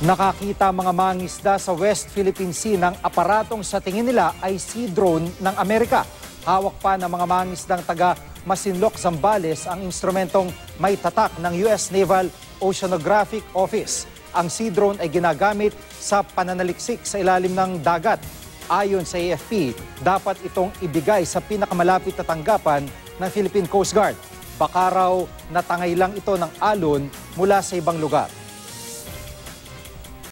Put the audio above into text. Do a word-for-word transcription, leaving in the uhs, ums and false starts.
Nakakita mga mangingisda sa West Philippine Sea ng aparatong sa tingin nila ay sea drone ng Amerika. Hawak pa ng mga mangingisdang taga Masinloc, Zambales ang instrumentong may tatak ng U S Naval Oceanographic Office. Ang sea drone ay ginagamit sa pananaliksik sa ilalim ng dagat. Ayon sa A F P, dapat itong ibigay sa pinakamalapit na tanggapan ng Philippine Coast Guard. Baka raw natangay lang ito ng alon mula sa ibang lugar.